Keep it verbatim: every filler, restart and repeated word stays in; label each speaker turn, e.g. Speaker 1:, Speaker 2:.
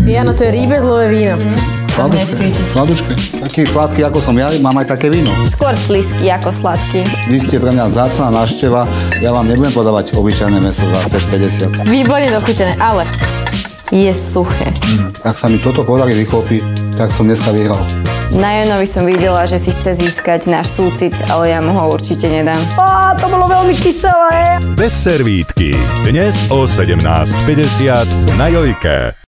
Speaker 1: Jano, to je rýbezlové víno.
Speaker 2: Sladučké, sladučké. Taký sladký, ako som ja, mám aj také víno.
Speaker 3: Skôr slizký ako sladký.
Speaker 2: Vy ste pre mňa vzácna návšteva, ja vám nebudem podávať obyčajné mäso za päť päťdesiat.
Speaker 1: Výborne dochutené, ale je suché.
Speaker 2: Mm. Ak sa mi toto podarí vychlopiť, tak som dneska vyhral.
Speaker 3: Na Janovi som videla, že si chce získať náš súcit, ale ja mu ho určite nedám.
Speaker 1: Á, to bolo veľmi kyselé.
Speaker 4: Bez servítky. Dnes o sedemnásť päťdesiat na Jojke.